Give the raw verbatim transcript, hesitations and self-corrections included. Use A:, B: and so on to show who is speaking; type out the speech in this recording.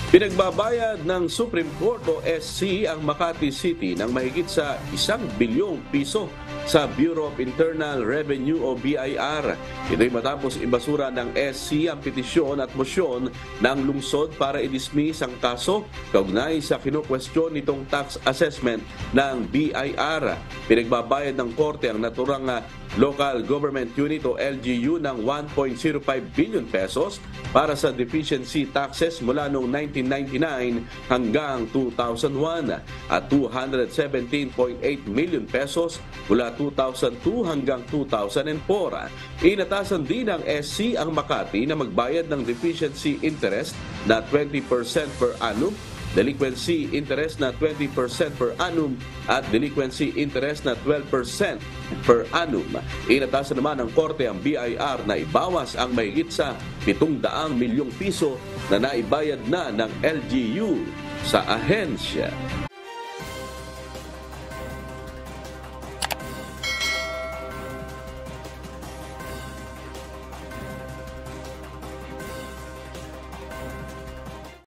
A: Pinagbabayad ng Supreme Court o S C ang Makati City ng mahigit sa isang bilyong piso sa Bureau of Internal Revenue o B I R. Ito'y matapos ibasura ng S C ang petisyon at mosyon ng lungsod para i-dismiss ang kaso kaugnay sa kinukwestiyon nitong tax assessment ng B I R. Pinagbabayad ng korte ang naturang Local Government Unit o L G U ng one point zero five billion pesos para sa deficiency taxes mula noong nineteen ninety-nine hanggang two thousand one at two hundred seventeen point eight million pesos mula two thousand two hanggang two thousand four. Inatasan din ng S C ang Makati na magbayad ng deficiency interest na twenty percent per annum, delinquency interest na twenty percent per annum at delinquency interest na twelve percent per annum. Inatasan naman ng korte ang B I R na ibawas ang mahigit sa pitong daang milyong piso na naibayad na ng L G U sa ahensya.